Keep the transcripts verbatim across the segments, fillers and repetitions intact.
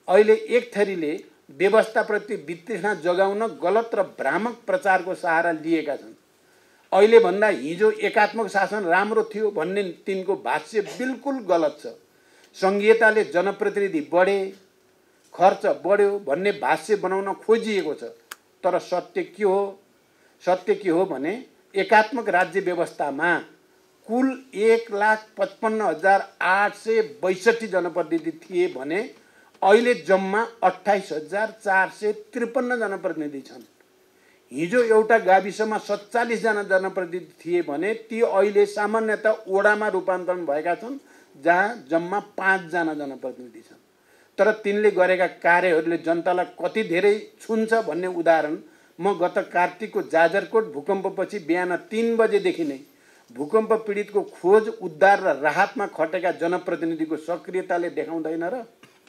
अहिले एक थरीले व्यवस्थाप्रति वितृष्णा जगाउन गलत र भ्रामक प्रचारको सहारा लिएका छन्। अहिले भन्दा हिजो एकात्मक शासन राम्रो थियो भन्ने तिनको भाष्य बिल्कुल गलत छ। संघीयताले जनप्रतिनिधि बढे, खर्च बढ्यो भन्ने भाष्य बनाउन खोजिएको छ। तर सत्य के हो? सत्य के हो भने एकात्मक राज्य व्यवस्थामा कुल एक लाख पचपन्न हजार आठ सय बैसठी जनप्रतिनिधि थिए भने अहिले जम्मा अट्ठाइस हजार चार सय त्रिपन्न जनप्रतिनिधि छन्। हिजो एउटा गाविसमा सत्तालीस जना जनप्रतिनिधि थिए भने ती अहिले सामान्यतः ओडामा रूपान्तरण भएका छन्, जहाँ जम्मा पाँच जना जनप्रतिनिधि छन्। तर तिनले गरेका कार्यहरूले जनतालाई कति धेरै छुन्छ भन्ने उदाहरण म गत कार्तिकको जाजरकोट भूकम्पपछि बिहान तीन बजेदेखि नै भूकम्प पीडितको खोज, उद्धार र राहतमा खटेका जनप्रतिनिधिको सक्रियताले देखाउँदैन र?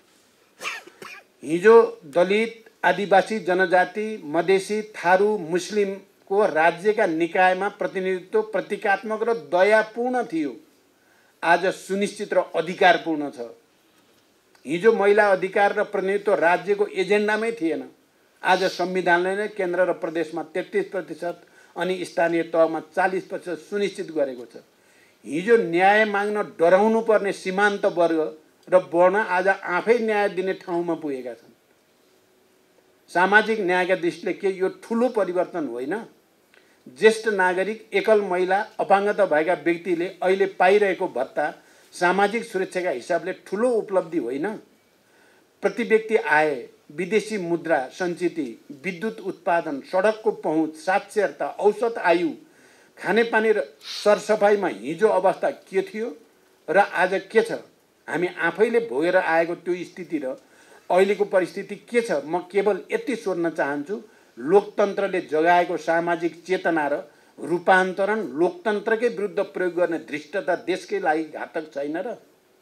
हिजो दलित, आदिवासी जनजाति, मधेसी, थारू, मुस्लिमको राज्यका निकायमा प्रतिनिधित्व प्रतीकात्मक र दयापूर्ण थियो। आज सुनिश्चित र अधिकारपूर्ण छ। हिजो महिला अधिकार र प्रतिनिधित्व राज्यको एजेन्डामै थिएन। आज संविधानले नै केन्द्र र प्रदेशमा तेत्तीस प्रतिशत अनि स्थानीय तहमा चालीस प्रतिशत सुनिश्चित गरेको छ। हिजो न्याय माग्न डराउनु पर्ने सीमान्त वर्ग र वर्ण आज आफै न्याय दिने ठाउँमा पुगेका छन्। सामाजिक न्यायका दृष्टिले के यो ठुलो परिवर्तन होइन? ज्येष्ठ नागरिक, एकल महिला, अपाङ्गता भएका व्यक्तिले अहिले पाइरहेको भत्ता सामाजिक सुरक्षाका हिसाबले ठुलो उपलब्धि होइन? प्रति व्यक्ति आय, विदेशी मुद्रा सञ्चिति, विद्युत उत्पादन, सडकको पहुँच, साक्षरता, औसत आयु, खानेपानी र सरसफाइमा हिजो अवस्था के थियो र आज के छ? हामी आफैले भोगेर आएको त्यो स्थिति र अहिलेको परिस्थिति के छ? म केवल यति सोध्न चाहन्छु, लोकतन्त्रले जगाएको सामाजिक चेतना र रूपान्तरण लोकतन्त्रकै विरुद्ध प्रयोग गर्ने धृष्टता देशकै लागि घातक छैन र?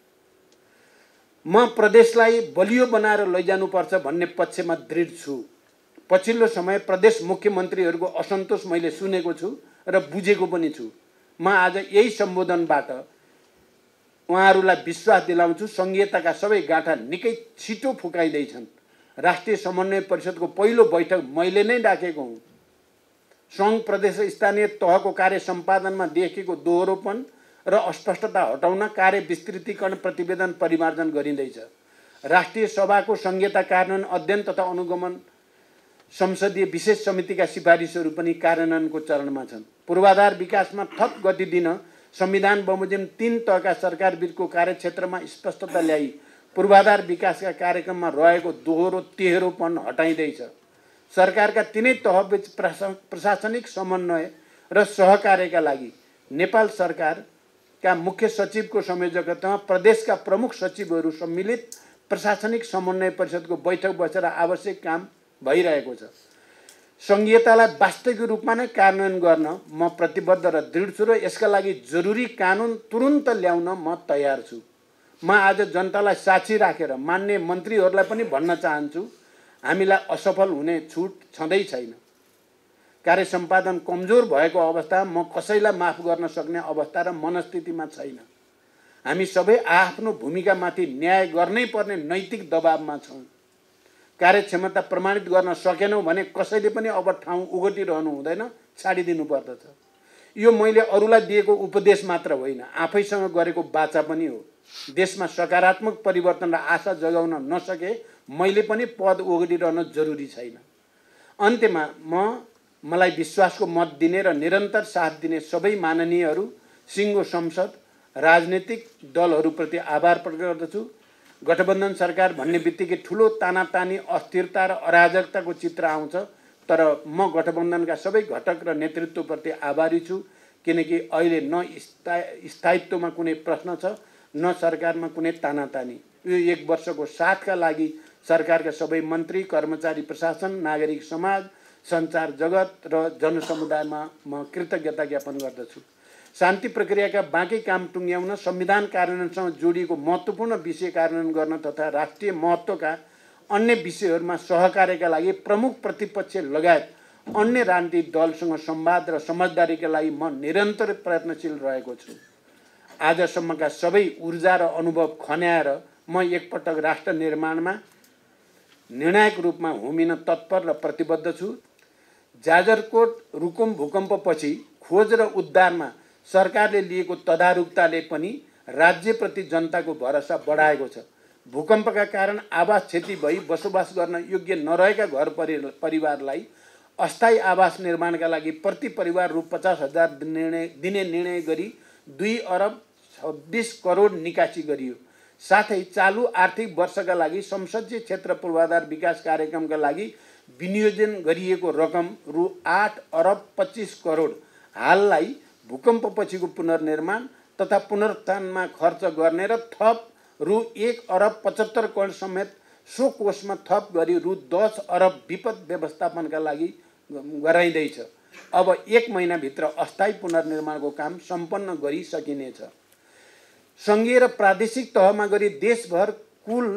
म प्रदेशलाई बलियो बनाएर लैजानुपर्छ भन्ने पक्षमा दृढ छु। पछिल्लो समय प्रदेश मुख्यमन्त्रीहरूको असन्तोष मैले सुनेको छु र बुझेको पनि छु। म आज यही सम्बोधनबाट उहाँहरूलाई विश्वास दिलाउँछु, संघीयताका सबै गाँठा निकै छिटो फुकाइँदैछन्। राष्ट्रिय समन्वय परिषदको पहिलो बैठक मैले नै डाकेको हुँ। सङ्घ, प्रदेश, स्थानीय तहको कार्य सम्पादनमा देखिएको दोहोरोपन र अस्पष्टता हटाउन कार्य विस्तृतीकरण प्रतिवेदन परिमार्जन गरिँदैछ। राष्ट्रिय सभाको संघीयता कार्यान्वयन अध्ययन तथा अनुगमन संसदीय विशेष समितिका सिफारिसहरू पनि कार्यान्वयनको चरणमा छन्। पूर्वाधार विकासमा थप गति दिन संविधान बमोजिम तीन तहका सरकारबिचको कार्यक्षेत्रमा स्पष्टता ल्याई पूर्वाधार विकासका कार्यक्रममा रहेको दोहोरो तेह्रोपन हटाइँदैछ। सरकारका तिनै तहबीच प्रशासनिक समन्वय र सहकार्यका लागि नेपाल सरकारका मुख्य सचिवको संयोजकतामा प्रदेशका प्रमुख सचिवहरू सम्मिलित प्रशासनिक समन्वय परिषदको बैठक बसेर आवश्यक काम भइरहेको छ। संघीयतालाई वास्तविक रूपमा नै कार्यान्वयन गर्न म प्रतिबद्ध र दृढ छु र यसका लागि जरुरी कानुन तुरुन्त ल्याउन म तयार छु। म आज जनतालाई साक्षी राखेर मान्य मन्त्रीहरूलाई पनि भन्न चाहन्छु, हामीलाई असफल हुने छुट छँदै छैन। कार्य सम्पादन कमजोर भएको अवस्थामा म कसैलाई माफ गर्न सक्ने अवस्था र मनस्थितिमा छैन। हामी सबै आफ्नो भूमिकामाथि न्याय गर्नै पर्ने नैतिक दबावमा छौँ। कार्यक्षमता प्रमाणित गर्न सकेनौँ भने कसैले पनि अब ठाउँ ओगटिरहनु हुँदैन, छाडिदिनु पर्दछ। यो मैले अरूलाई दिएको उपदेश मात्र होइन, आफैसँग गरेको बाचा पनि हो। देशमा सकारात्मक परिवर्तन र आशा जगाउन नसके मैले पनि पद ओगटिरहन जरुरी छैन। अन्त्यमा म मलाई विश्वासको मत दिने र निरन्तर साथ दिने सबै माननीयहरू, सिङ्गो संसद, राजनीतिक दलहरूप्रति आभार प्रकट गर्दछु। गठबन्धन सरकार भन्ने बित्तिकै ठुलो तानातानी, अस्थिरता र अराजकताको चित्र आउँछ, तर म गठबन्धनका सबै घटक र नेतृत्वप्रति आभारी छु, किनकि अहिले न स्थायी स्थायित्वमा कुनै प्रश्न छ, न सरकारमा कुनै तानातानी। यो एक वर्षको साथका लागि सरकारका सबै मन्त्री, कर्मचारी, प्रशासन, नागरिक समाज, सञ्चार जगत र जनसमुदायमा म कृतज्ञता ज्ञापन गर्दछु। शान्ति प्रक्रियाका बाँकी काम टुङ्ग्याउन, संविधान कार्यान्वयनसँग जोडिएको महत्त्वपूर्ण विषय कार्यान्वयन गर्न तथा राष्ट्रिय महत्त्वका अन्य विषयहरूमा सहकार्यका लागि प्रमुख प्रतिपक्ष लगायत अन्य राजनीतिक दलसँग संवाद र समझदारीका लागि म निरन्तर प्रयत्नशील रहेको छु। आजसम्मका सबै ऊर्जा र अनुभव खन्याएर म एकपटक राष्ट्र निर्माणमा निर्णायक रूपमा होमिन तत्पर र प्रतिबद्ध छु। जाजरकोट रुकुम भूकम्पपछि खोज र उद्धारमा सरकारले लिएको तदारुकताले पनि राज्यप्रति जनताको भरोसा बढाएको छ। भूकम्पका कारण आवास क्षति भई बसोबास गर्न योग्य नरहेका घर परिवारलाई अस्थायी आवास निर्माणका लागि प्रति परिवार रु पचास हजार निर्णय दिने निर्णय गरी दुई अरब छब्बिस करोड निकासी गरियो। साथै चालु आर्थिक वर्षका लागि संसदीय क्षेत्र पूर्वाधार विकास कार्यक्रमका लागि विनियोजन गरिएको रकम रु आठ अरब पच्चीस करोड हाललाई भूकम्पपछिको पुनर्निर्माण तथा पुनरुत्थानमा खर्च गर्ने र थप रु एक अरब पचहत्तर करोड समेत सो कोषमा थप गरी रु दस अरब विपद व्यवस्थापनका लागि गराइँदैछ। अब एक महिनाभित्र अस्थायी पुनर्निर्माणको काम सम्पन्न गरिसकिनेछ। सङ्घीय र प्रादेशिक तहमा गरी देशभर कुल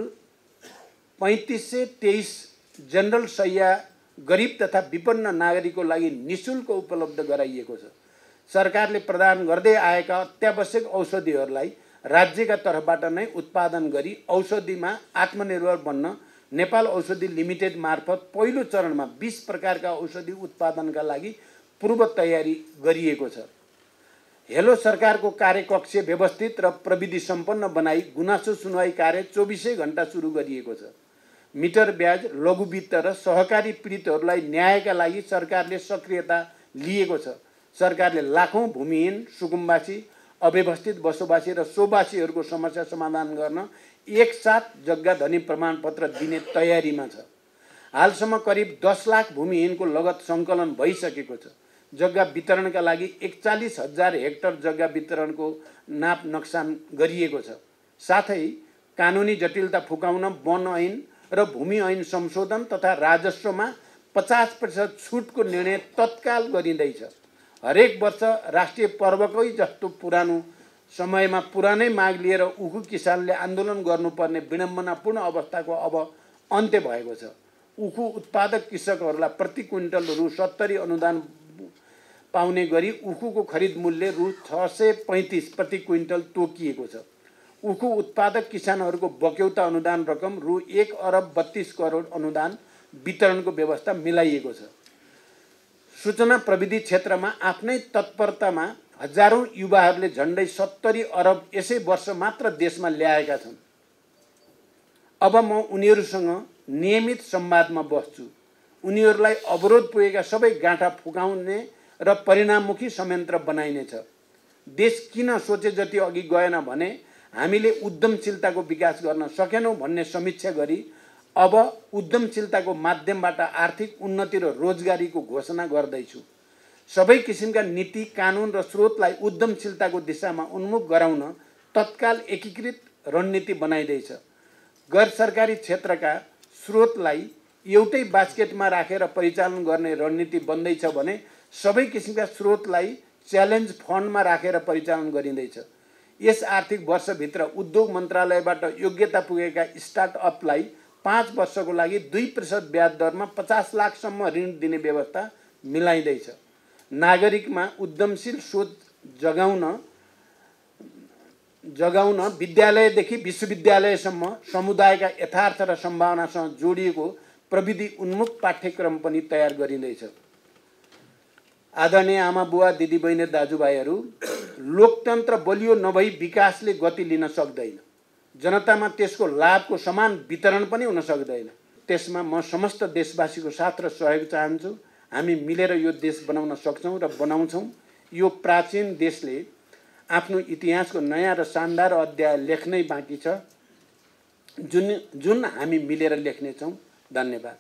पैँतिस सय तेइस जनरल शैय्या गरिब तथा विपन्न नागरिकको लागि निःशुल्क उपलब्ध गराइएको छ। सरकारले प्रदान गर्दै आएका अत्यावश्यक औषधिहरूलाई राज्यका तर्फबाट नै उत्पादन गरी औषधिमा आत्मनिर्भर बन्न नेपाल औषधि लिमिटेड मार्फत पहिलो चरणमा बीस प्रकारका औषधि उत्पादनका लागि पूर्व तयारी गरिएको छ। हेलो सरकारको कार्यकक्ष व्यवस्थित र प्रविधि सम्पन्न बनाई गुनासो सुनवाई कार्य चौबिसै घण्टा सुरु गरिएको छ। मिटर ब्याज, लघु वित्त र सहकारी पीडितहरूलाई न्यायका लागि सरकारले सक्रियता लिएको छ। सरकारले लाखौं भूमिहीन, सुकुम्बासी, अव्यवस्थित बसोबासी र सोबासीहरूको समस्या समाधान गर्न एकसाथ जग्गा धनी प्रमाणपत्र दिने तयारीमा छ। हालसम्म करिब दस लाख भूमिहीनको लगत सङ्कलन भइसकेको छ। जग्गा वितरणका लागि एकचालिस हजार हेक्टर जग्गा वितरणको नाप नक्सान गरिएको छ। साथै कानुनी जटिलता फुकाउन वन ऐन र भूमि ऐन संशोधन तथा राजस्वमा पचास प्रतिशत छुटको निर्णय तत्काल गरिँदैछ। हरेक वर्ष राष्ट्रिय पर्वकै जस्तो पुरानो समयमा पुरानै माग लिएर उखु किसानले आन्दोलन गर्नुपर्ने विडम्बनापूर्ण अवस्थाको अब अन्त्य भएको छ। उखु उत्पादक कृषकहरूलाई प्रति क्विन्टल रु सत्तरी अनुदान पाउने गरी उखुको खरिद मूल्य रु छ सय पैँतिस प्रति क्विन्टल तोकिएको छ। उखु उत्पादक किसानहरूको बक्यौता अनुदान रकम रु एक अरब बत्तीस करोड अनुदान वितरणको व्यवस्था मिलाइएको छ। सूचना प्रविधि क्षेत्रमा आफ्नै तत्परतामा हजारौं युवाहरूले झण्डै सत्तरी अरब यसै वर्ष मात्र देशमा ल्याएका छन्। अब म उनीहरूसँग नियमित संवादमा बस्छु। उनीहरूलाई अवरोध पुगेका सबै गाँठा फुकाउने र परिणाममुखी संयन्त्र बनाइनेछ। देश किन सोचे जति अघि गएन भने हामीले उद्यमशीलताको विकास गर्न सकेनौं भन्ने समीक्षा गरी अब उद्यमशीलताको माध्यमबाट आर्थिक उन्नति र रोजगारीको घोषणा गर्दैछु। सबै किसिमका नीति, कानुन र स्रोतलाई उद्यमशीलताको दिशामा उन्मुख गराउन तत्काल एकीकृत रणनीति बनाइदैछ। गैर सरकारी क्षेत्रका स्रोतलाई एउटै बास्केटमा राखेर परिचालन गर्ने रणनीति बन्दैछ भने सबै किसिमका स्रोतलाई च्यालेन्ज फन्डमा राखेर परिचालन गरिँदैछ। यस आर्थिक वर्षभित्र उद्योग मन्त्रालयबाट योग्यता पुगेका स्टार्टअपलाई पाँच वर्षको लागि दुई प्रतिशत ब्याज दरमा पचास लाखसम्म ऋण दिने व्यवस्था मिलाइँदैछ। नागरिकमा उद्यमशील सोच जगाउन जगाउन विद्यालयदेखि विश्वविद्यालयसम्म समुदायका यथार्थ र सम्भावनासँग जोडिएको प्रविधि उन्मुख पाठ्यक्रम पनि तयार गरिँदैछ। आदरणीय आमा बुवा, दिदी बहिनी, दाजुभाइहरू, लोकतन्त्र बलियो नभई विकासले गति लिन सक्दैन। जनतामा त्यसको लाभको समान वितरण पनि हुन सक्दैन। त्यसमा म समस्त देशवासीको साथ र सहयोग चाहन्छु। हामी मिलेर यो देश बनाउन सक्छौं र बनाउँछौं। यो प्राचीन देशले आफ्नो इतिहासको नयाँ र शानदार अध्याय लेख्नै बाँकी छ, जुन जुन हामी मिलेर लेख्नेछौं। धन्यवाद।